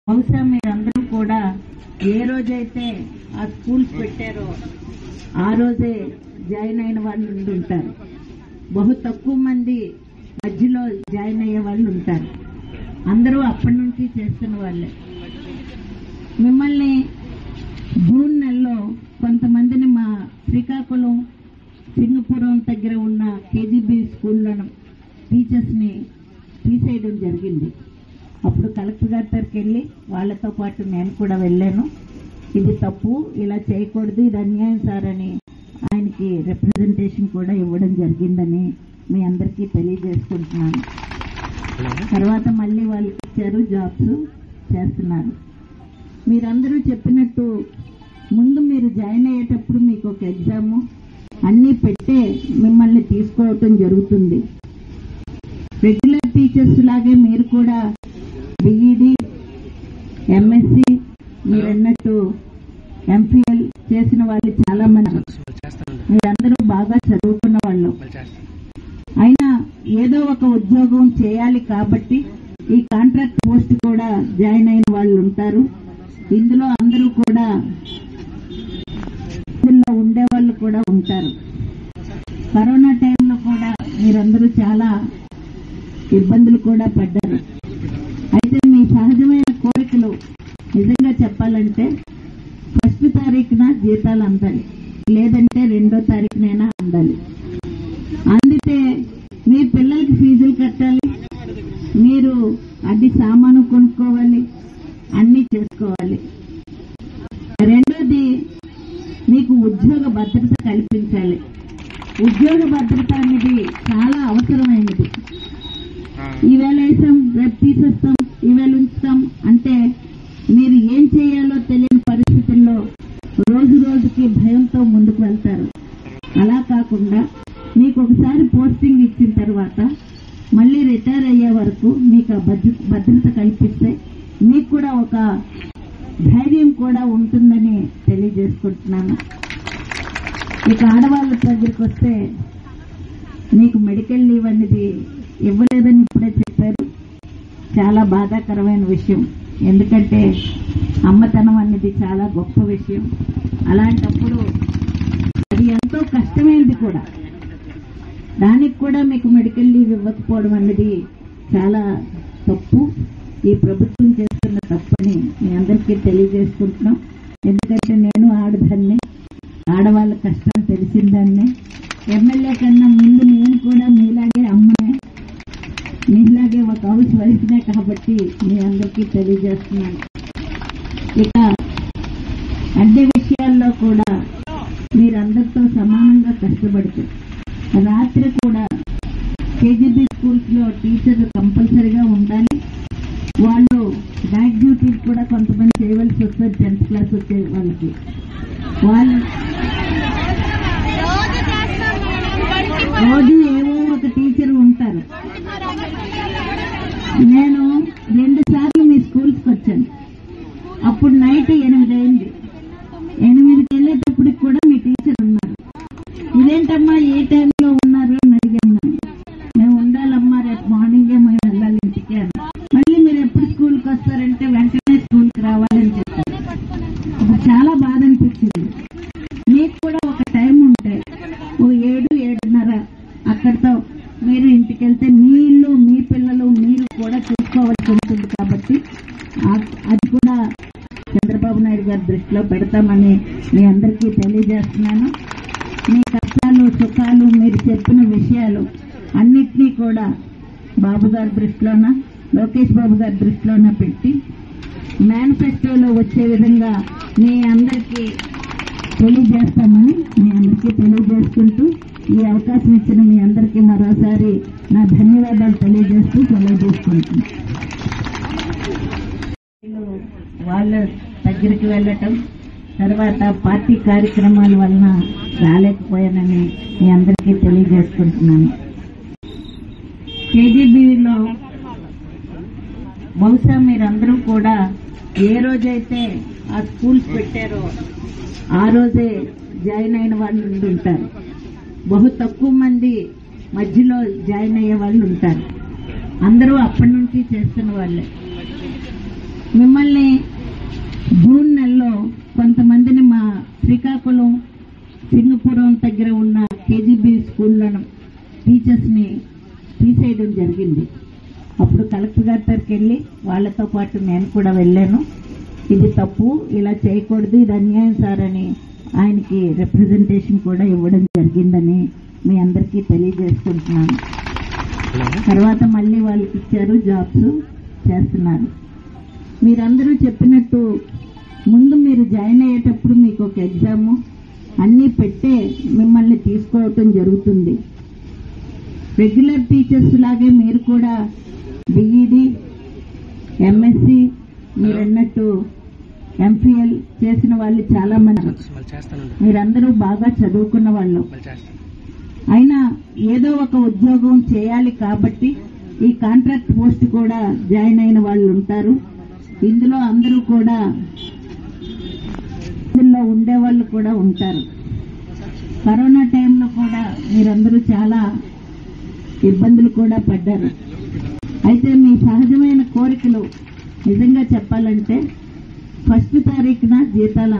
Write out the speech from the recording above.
బహుశా మీరందరూ కూడా ఏ రోజైతే ఆ స్కూల్స్ పెట్టారో ఆ రోజే జాయిన్ అయిన వాళ్ళు ఉంటారు. బహు తక్కువ మంది మధ్యలో జాయిన్ అయ్యే వాళ్ళు ఉంటారు. అందరూ అప్పటి నుంచి చేస్తున్న వాళ్ళే. మిమ్మల్ని జూన్ నెలలో కొంతమందిని మా శ్రీకాకుళం సింగపురం దగ్గర ఉన్న కేజీబీ స్కూల్లో టీచర్స్ ని తీసేయడం జరిగింది. అప్పుడు కలెక్టర్ గారి దగ్గరికి వెళ్ళి వాళ్ళతో పాటు నేను కూడా వెళ్ళాను. ఇది తప్పు, ఇలా చేయకూడదు, ఇది అన్యాయం సార్ అని ఆయనకి రిప్రజెంటేషన్ కూడా ఇవ్వడం జరిగిందని మీ అందరికీ తెలియజేసుకుంటున్నాను. తర్వాత మళ్ళీ వాళ్ళకి ఇచ్చారు, జాబ్స్ చేస్తున్నారు. మీరందరూ చెప్పినట్టు ముందు మీరు జాయిన్ అయ్యేటప్పుడు మీకు ఒక ఎగ్జాము అన్నీ పెట్టే మిమ్మల్ని తీసుకోవటం జరుగుతుంది. రెగ్యులర్ టీచర్స్ లాగే మీరు కూడా బీఈడీ, ఎంఎస్సి, మీరన్నట్టు ఎంఫిఎల్ చేసిన వాళ్ళు చాలా మంది, మీరందరూ బాగా చదువుకున్న వాళ్ళు. అయినా ఏదో ఒక ఉద్యోగం చేయాలి కాబట్టి ఈ కాంట్రాక్ట్ పోస్ట్ కూడా జాయిన్ అయిన వాళ్ళు ఉంటారు. ఇందులో అందరూ కూడా ఉండేవాళ్ళు కూడా ఉంటారు. కరోనా టైంలో కూడా మీరందరూ చాలా ఇబ్బందులు కూడా పడ్డారు. అయితే మీ సహజమైన కోరికలు నిజంగా చెప్పాలంటే 1వ తారీఖున జీతాలు అందాలి, లేదంటే 2వ తారీఖునైనా అందాలి. అందితే మీ పిల్లలకి ఫీజులు కట్టాలి, మీరు అది సామాను కొనుక్కోవాలి, అన్ని చేసుకోవాలి. రెండోది మీకు ఉద్యోగ భద్రత కల్పించాలి. ఉద్యోగ భద్రత అనేది చాలా అవసరమైనది. ఈవేళ వేసాం, రేపు తీసేస్తాం, ఈవేళ ఉంచుతాం అంటే మీరు ఏం చేయాలో తెలియని పరిస్థితుల్లో రోజు రోజుకి భయంతో ముందుకు వెళ్తారు. అలా కాకుండా మీకు ఒకసారి పోస్టింగ్ ఇచ్చిన తర్వాత మళ్ళీ రిటైర్ అయ్యే వరకు మీకు భద్రత కల్పిస్తే మీకు కూడా ఒక ధైర్యం కూడా ఉంటుందని తెలియజేసుకుంటున్నాను. ఇక ఆడవాళ్ళ దగ్గరికి వస్తే మీకు మెడికల్ లీవ్ అనేది ఇవ్వలేదని ఇప్పుడే చెప్పారు. చాలా బాధాకరమైన విషయం. ఎందుకంటే అమ్మతనం అనేది చాలా గొప్ప విషయం. అలాంటప్పుడు అది ఎంతో కష్టమైనది కూడా. దానికి కూడా మీకు మెడికల్ లీవ్ ఇవ్వకపోవడం అనేది చాలా తప్పు. ఈ ప్రభుత్వం చేస్తున్న తప్పని మీ అందరికీ తెలియజేసుకుంటున్నాం. ఎందుకంటే నేను ఆడదాన్ని, ఆడవాళ్ళ కష్టం తెలిసిందాన్ని. ఎమ్మెల్యే కన్నా ముందు నేను కూడా మీలాగే అమ్మనే, మీలాగే ఒక హౌస్ వైఫ్నే కాబట్టి మీ అందరికీ తెలియజేస్తున్నాను. ఇక అన్ని విషయాల్లో కూడా మీరందరితో సమానంగా కష్టపడుతూ రాత్రి కూడా కేజీబీ స్కూల్స్ లో టీచర్లు కంపల్సరీగా ఉండాలి. వాళ్ళు నైట్ డ్యూటీలు కూడా కొంతమంది చేయవలసి వస్తుంది. 10th క్లాస్ వచ్చే వాళ్ళకి వాళ్ళు రోజు ఏవో ఒక టీచర్ ఉంటారు. నేను 2 సార్లు మీ స్కూల్స్కి వచ్చాను. అప్పుడు నైట్ 8 అయింది. 8కి వెళ్ళేటప్పటికి కూడా మీ టీచర్ ఉన్నారు. ఇదేంటమ్మా ఏ టైంలో ఉన్నారు అని అడిగాను. మేము ఉండాలమ్మా, రేపు మార్నింగే మేము వెళ్ళాలి ఇంటికి అని. మళ్ళీ మీరు ఎప్పుడు స్కూల్కి వస్తారంటే వెంటనే స్కూల్కి రావాలని చెప్పారు. అప్పుడు చాలా బాధ అనిపించింది. మీకు కూడా ఒక టైం ఉంటే ఓ 7, 7:30 అక్కడితో మీరు ఇంటికి వెళ్తే మీ ఇల్లు, మీ పిల్లలు మీరు కూడా చూసుకోవాల్సి ఉంటుంది. కాబట్టి అది కూడా చంద్రబాబు నాయుడు గారి దృష్టిలో పెడతామని మీ అందరికీ తెలియజేస్తున్నాను. మీ కష్టాలు, సుఖాలు, మీరు చెప్పిన విషయాలు అన్నిటినీ కూడా బాబు గారి దృష్టిలోన, లోకేష్ బాబు గారి దృష్టిలోన పెట్టి మేనిఫెస్టోలో వచ్చే విధంగా మీ అందరికీ తెలియజేస్తామని మీ అందరికీ తెలియజేసుకుంటూ ఈ అవకాశం ఇచ్చిన మీ అందరికీ మరోసారి నా ధన్యవాదాలు తెలియజేస్తూ తెలియజేసుకుంటున్నాను. వాళ్ళ దగ్గరికి వెళ్ళటం, తర్వాత పార్టీ కార్యక్రమాల వలన రాలేకపోయానని మీ అందరికీ తెలియజేసుకుంటున్నాను. కేజీబీలో బహుశా మీరందరూ కూడా ఏ రోజైతే ఆ స్కూల్స్ పెట్టారో ఆ రోజే జాయిన్ అయిన వాళ్ళు ఉంటారు. బహు తక్కువ మంది మధ్యలో జాయిన్ అయ్యే వాళ్ళు ఉంటారు. అందరూ అప్పటి నుంచి చేస్తున్న వాళ్ళే. మిమ్మల్ని జూన్ నెలలో కొంతమందిని మా శ్రీకాకుళం సింగపురం దగ్గర ఉన్న కేజీబీ స్కూల్లో టీచర్స్ ని తీసేయడం జరిగింది. అప్పుడు కలెక్టర్ గారి దగ్గరికి వెళ్ళి వాళ్ళతో పాటు నేను కూడా వెళ్ళాను. ఇది తప్పు, ఇలా చేయకూడదు, ఇది అన్యాయం సార్ అని ఆయనకి రిప్రజెంటేషన్ కూడా ఇవ్వడం జరిగిందని మీ అందరికీ తెలియజేసుకుంటున్నాను. తర్వాత మళ్ళీ వాళ్ళకి ఇచ్చారు, జాబ్స్ చేస్తున్నారు. మీరందరూ చెప్పినట్టు ముందు మీరు జాయిన్ అయ్యేటప్పుడు మీకు ఒక ఎగ్జాము అన్నీ పెట్టే మిమ్మల్ని తీసుకోవటం జరుగుతుంది. రెగ్యులర్ టీచర్స్ లాగే మీరు కూడా బిఈడి, ఎంఎస్సి, మీరన్నట్టు ఎంఫిఎల్ చేసిన వాళ్ళు చాలా మంది, మీరందరూ బాగా చదువుకున్న వాళ్ళు. అయినా ఏదో ఒక ఉద్యోగం చేయాలి కాబట్టి ఈ కాంట్రాక్ట్ పోస్ట్ కూడా జాయిన్ అయిన వాళ్ళు ఉంటారు. ఇందులో అందరూ కూడా ఇందులో ఉండేవాళ్ళు కూడా ఉంటారు. కరోనా టైంలో కూడా మీరందరూ చాలా ఇబ్బందులు కూడా పడ్డారు. అయితే మీ సహజమైన కోరికలు నిజంగా చెప్పాలంటే 1వ తారీఖున జీతాలు